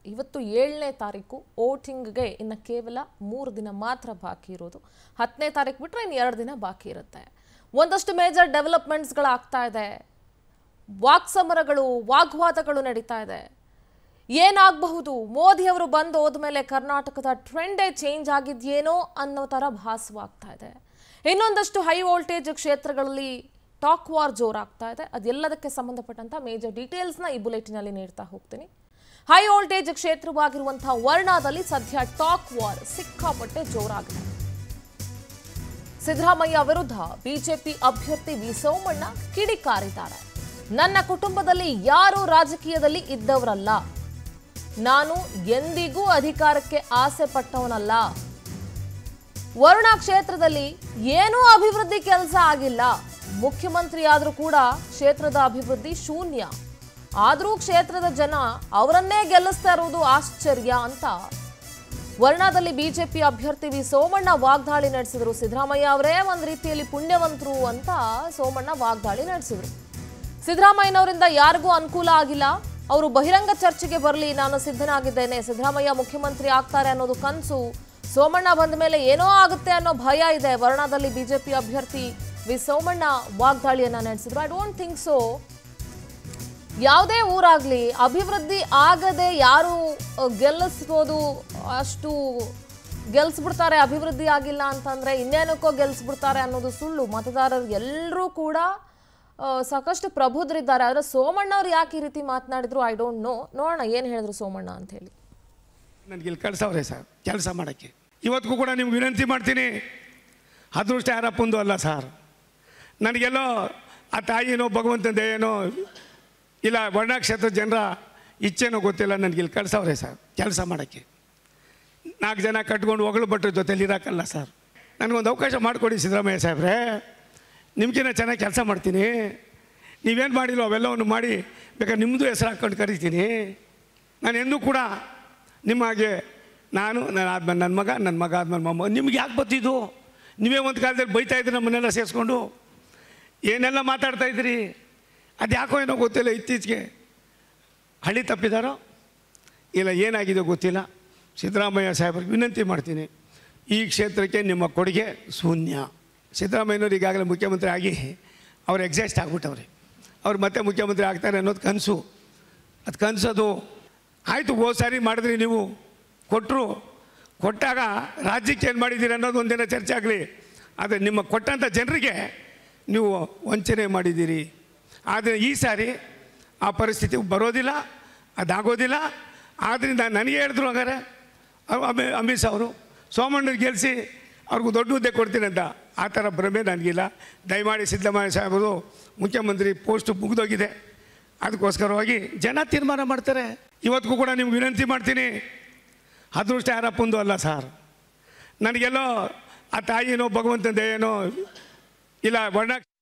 ಇವತ್ತು 7ನೇ ತಾರೀಕು ವೋಟಿಂಗ್ಗೆ ಇನ್ನು ಕೇವಲ 3 ದಿನ ಮಾತ್ರ ಬಾಕಿ ಇರೋದು. 10ನೇ ತಾರೀಕು ಬಿಟ್ಟರೆ ಇನ್ನು 2 ದಿನ ಬಾಕಿ ಇರುತ್ತೆ. ಒಂದಷ್ಟು ಮೇಜರ್ ಡೆವಲಪ್ಮೆಂಟ್ಸ್ಗಳು ಆಗ್ತಾ ಇದೆ. ವಾಕ್ಸಮರಗಳು, ವಾಗ್ವಾದಗಳು ನಡೀತಾ ಇದೆ. ಏನಾಗಬಹುದು? ಮೋದಿ ಅವರು ಬಂದು ಹೋದ್ಮೇಲೆ ಕರ್ನಾಟಕದ ಟ್ರೆಂಡೇ ಚೇಂಜ್ ಆಗಿದೆಯೇನೋ ಅನ್ನೋ ತರ ಭಾಸವಾಗ್ತಾ ಇದೆ. ಇನ್ನೊಂದಷ್ಟು ಹೈ ವೋಲ್ಟೇಜ್ ಕ್ಷೇತ್ರಗಳಲ್ಲಿ ಟಾಕ್ ವಾರ್ ಜೋರಾಗ್ತಾ ಇದೆ. ಅದೆಲ್ಲದಕ್ಕೆ ಸಂಬಂಧಪಟ್ಟಂತ ಮೇಜರ್ ಡೀಟೇಲ್ಸ್ ನ ಈ ಬುಲೆಟಿನ್ ಅಲ್ಲಿ ನೀಡ್ತಾ ಹೋಗ್ತೀನಿ. ಹೈ ವೋಲ್ಟೇಜ್ ಕ್ಷೇತ್ರವಾಗಿರುವಂತಹ ವರ್ಣಾದಲ್ಲಿ ಸದ್ಯ ಟಾಕ್ ವಾರ್ ಸಿಕ್ಕಾಪಟ್ಟೆ ಜೋರಾಗಿದೆ. ಸಿದ್ದರಾಮಯ್ಯ ವಿರುದ್ಧ ಬಿಜೆಪಿ ಅಭ್ಯರ್ಥಿ ವಿ ಸೋಮಣ್ಣ ಕಿಡಿಕಾರಿದ್ದಾರೆ. ನನ್ನ ಕುಟುಂಬದಲ್ಲಿ ಯಾರು ರಾಜಕೀಯದಲ್ಲಿ ಇದ್ದವರಲ್ಲ, ನಾನು ಎಂದಿಗೂ ಅಧಿಕಾರಕ್ಕೆ ಆಸೆ ಪಟ್ಟವನಲ್ಲ, ವರುಣಾ ಕ್ಷೇತ್ರದಲ್ಲಿ ಏನೂ ಅಭಿವೃದ್ಧಿ ಕೆಲಸ ಆಗಿಲ್ಲ, ಮುಖ್ಯಮಂತ್ರಿ ಆದರೂ ಕೂಡ ಕ್ಷೇತ್ರದ ಅಭಿವೃದ್ಧಿ ಶೂನ್ಯ, ಆದರೂ ಕ್ಷೇತ್ರದ ಜನ ಅವರನ್ನೇ ಗೆಲ್ಲಿಸ್ತಾ ಇರುವುದು ಆಶ್ಚರ್ಯ ಅಂತ ವರ್ಣಾದಲ್ಲಿ ಬಿಜೆಪಿ ಅಭ್ಯರ್ಥಿ ವಿ ಸೋಮಣ್ಣ ವಾಗ್ದಾಳಿ ನಡೆಸಿದರು. ಸಿದ್ದರಾಮಯ್ಯ ಅವರೇ ಒಂದು ರೀತಿಯಲ್ಲಿ ಪುಣ್ಯವಂತರು ಅಂತ ಸೋಮಣ್ಣ ವಾಗ್ದಾಳಿ ನಡೆಸಿದರು. ಸಿದ್ದರಾಮಯ್ಯನವರಿಂದ ಯಾರಿಗೂ ಅನುಕೂಲ ಆಗಿಲ್ಲ, ಅವರು ಬಹಿರಂಗ ಚರ್ಚೆಗೆ ಬರಲಿ, ನಾನು ಸಿದ್ಧನಾಗಿದ್ದೇನೆ, ಸಿದ್ದರಾಮಯ್ಯ ಮುಖ್ಯಮಂತ್ರಿ ಆಗ್ತಾರೆ ಅನ್ನೋದು ಕನಸು, ಸೋಮಣ್ಣ ಬಂದ ಮೇಲೆ ಏನೋ ಆಗುತ್ತೆ ಅನ್ನೋ ಭಯ ಇದೆ. ವರ್ಣಾದಲ್ಲಿ ಬಿಜೆಪಿ ಅಭ್ಯರ್ಥಿ ವಿ ಸೋಮಣ್ಣ ವಾಗ್ದಾಳಿಯನ್ನ ನಡೆಸಿದ್ರು. ಐ ಡೋಂಟ್ ಥಿಂಕ್ ಸೊ ಯಾವುದೇ ಊರಾಗ್ಲಿ ಅಭಿವೃದ್ಧಿ ಆಗದೆ ಯಾರು ಗೆಲ್ಲಿಸ್ಬೋದು, ಅಷ್ಟು ಗೆಲ್ಸ್ಬಿಡ್ತಾರೆ. ಅಭಿವೃದ್ಧಿ ಆಗಿಲ್ಲ ಅಂತಂದ್ರೆ ಇನ್ನೇನಕ್ಕೋ ಗೆಲ್ಸ್ಬಿಡ್ತಾರೆ ಅನ್ನೋದು ಸುಳ್ಳು. ಮತದಾರರು ಎಲ್ಲರೂ ಕೂಡ ಸಾಕಷ್ಟು ಪ್ರಬುದ್ಧರಿದ್ದಾರೆ. ಆದರೆ ಸೋಮಣ್ಣ ಅವ್ರು ಯಾಕೆ ಈ ರೀತಿ ಮಾತನಾಡಿದ್ರು ಐ ಡೋಂಟ್ ನೋ. ನೋಡೋಣ ಏನು ಹೇಳಿದ್ರು ಸೋಮಣ್ಣ ಅಂತ ಹೇಳಿ. ನನಗೆ ಇಲ್ಲಿ ಕಳ್ಸವ್ರೆ ಸರ್ ಕೆಲಸ ಮಾಡೋಕ್ಕೆ. ಇವತ್ತಿಗೂ ಕೂಡ ನಿಮ್ಗೆ ವಿನಂತಿ ಮಾಡ್ತೀನಿ, ಅದೃಷ್ಟ ಯಾರಪ್ಪಂದು ಅಲ್ಲ ಸರ್. ನನಗೆಲ್ಲೋ ಆ ತಾಯಿನೋ ಭಗವಂತನ ದಯೆನೋ ಇಲ್ಲ ವರ್ಣಾ ಕ್ಷೇತ್ರದ ಜನರ ಇಚ್ಛೆನೋ ಗೊತ್ತಿಲ್ಲ, ನನಗೆ ಇಲ್ಲಿ ಕಳ್ಸವ್ರೆ ಸರ್ ಕೆಲಸ ಮಾಡೋಕ್ಕೆ. 4 ಜನ ಕಟ್ಕೊಂಡು ಹೊಗಳು ಭಟ್ರ ಜೊತೆಲಿ ಇರೋಕ್ಕಲ್ಲ ಸರ್. ನನಗೊಂದು ಅವಕಾಶ ಮಾಡಿಕೊಡಿ ಸಿದ್ದರಾಮಯ್ಯ ಸಾಹೇಬ್ರೆ, ನಿಮ್ಗಿನ್ನ ಚೆನ್ನಾಗಿ ಕೆಲಸ ಮಾಡ್ತೀನಿ. ನೀವೇನು ಮಾಡಿಲ್ಲ ಅವೆಲ್ಲವನ್ನು ಮಾಡಿ ಬೇಕಾದ್ರೆ ನಿಮ್ಮದು ಹೆಸರು ಹಾಕ್ಕೊಂಡು ಕರಿತೀನಿ. ನಾನು ಎಂದೂ ಕೂಡ ನಿಮ್ಮ ಹಾಗೆ ನಾನು ಆದ್ಮೇಲೆ ನನ್ನ ಮಗ ಆದ್ಮೇಲೆ ಮೊಮ್ಮ ನಿಮ್ಗೆ ಯಾಕೆ ಬರ್ತಿದ್ದು? ನೀವೇ ಒಂದು ಕಾಲದಲ್ಲಿ ಬೈತಾ ಇದ್ರಿ ನಮ್ಮನ್ನೆಲ್ಲ ಸೇರಿಸ್ಕೊಂಡು, ಏನೆಲ್ಲ ಮಾತಾಡ್ತಾಯಿದ್ರಿ, ಅದು ಯಾಕೋ ಏನೋ ಗೊತ್ತಿಲ್ಲ. ಇತ್ತೀಚೆಗೆ ಹಳ್ಳಿ ತಪ್ಪಿದಾರೋ ಇಲ್ಲ ಏನಾಗಿದೆ ಗೊತ್ತಿಲ್ಲ. ಸಿದ್ದರಾಮಯ್ಯ ಸಾಹೇಬ್ರಿಗೆ ವಿನಂತಿ ಮಾಡ್ತೀನಿ, ಈ ಕ್ಷೇತ್ರಕ್ಕೆ ನಿಮ್ಮ ಕೊಡುಗೆ ಶೂನ್ಯ. ಸಿದ್ದರಾಮಯ್ಯನವ್ರು ಈಗಾಗಲೇ ಮುಖ್ಯಮಂತ್ರಿ ಆಗಿ ಅವ್ರು ಎಕ್ಸಾಸ್ಟ್ ಆಗಿಬಿಟ್ಟವ್ರೆ. ಅವ್ರು ಮತ್ತೆ ಮುಖ್ಯಮಂತ್ರಿ ಆಗ್ತಾರೆ ಅನ್ನೋದು ಕನಸು. ಅದು ಕನಸದು ಆಯಿತು. ಹೋದ ಸಾರಿ ಮಾಡಿದ್ರಿ ನೀವು, ಕೊಟ್ಟಾಗ ರಾಜ್ಯಕ್ಕೆ ಏನು ಮಾಡಿದ್ದೀರಿ ಅನ್ನೋದು ಒಂದಿನ ಚರ್ಚೆ ಆಗಲಿ. ಆದರೆ ನಿಮ್ಮ ಕೊಟ್ಟಂಥ ಜನರಿಗೆ ನೀವು ವಂಚನೆ ಮಾಡಿದ್ದೀರಿ. ಆದರೆ ಈ ಸಾರಿ ಆ ಪರಿಸ್ಥಿತಿ ಬರೋದಿಲ್ಲ, ಅದಾಗೋದಿಲ್ಲ. ಆದ್ದರಿಂದ ನನಗೆ ಹೇಳಿದ್ರು ಹಾಗಾದ್ರೆ ಅಮಿತ್ ಶಾ ಅವರು ಸೋಮಣ್ಣನ ಗೆಲ್ಲಿಸಿ ಅವ್ರಿಗೂ ದೊಡ್ಡ ಹುದ್ದೆ ಕೊಡ್ತೀನಿ ಅಂತ. ಆ ಥರ ಭ್ರಮೆ ನನಗಿಲ್ಲ. ದಯಮಾಡಿ ಸಿದ್ದರಾಮಯ್ಯ ಸಾಹೇಬರು ಮುಖ್ಯಮಂತ್ರಿ ಪೋಸ್ಟ್ ಮುಗಿದೋಗಿದೆ, ಅದಕ್ಕೋಸ್ಕರವಾಗಿ ಜನ ತೀರ್ಮಾನ ಮಾಡ್ತಾರೆ. ಇವತ್ತಿಗೂ ಕೂಡ ನಿಮ್ಗೆ ವಿನಂತಿ ಮಾಡ್ತೀನಿ, ಅದೃಷ್ಟ ಯಾರಪ್ಪಂದು ಅಲ್ಲ ಸರ್. ನನಗೆಲ್ಲೋ ಆ ತಾಯಿನೋ ಭಗವಂತನ ದಯೆನೋ ಇಲ್ಲ ವರ್ಣಾ